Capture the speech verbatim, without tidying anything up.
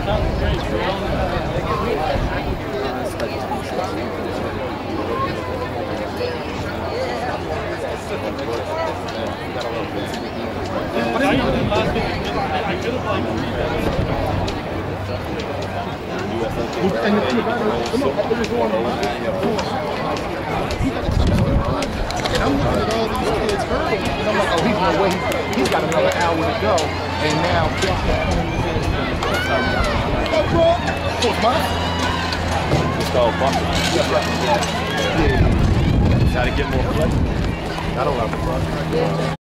And I'm looking at all these kids hurdle, and I'm like, oh, he's no way. He's, he's got another hour to go. And now, what's mine? It's called bumping. Yeah. Got to get more flexible. I don't love the bumping.